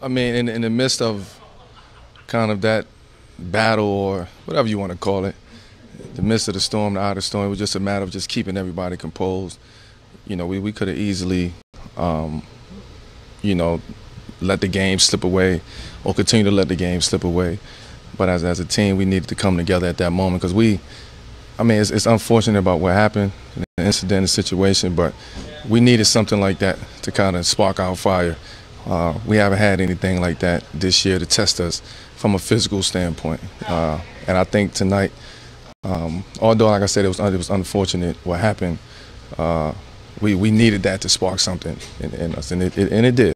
I mean, in the midst of kind of that battle or whatever you want to call it, the midst of the storm, the eye of the storm, it was just a matter of just keeping everybody composed. You know, we could have easily, you know, let the game slip away or continue to let the game slip away. But as a team, we needed to come together at that moment because I mean, it's unfortunate about what happened, the incident, the situation, but we needed something like that to kind of spark our fire. We haven't had anything like that this year to test us from a physical standpoint. And I think tonight, although, like I said, it was unfortunate what happened, we needed that to spark something in us, and it did.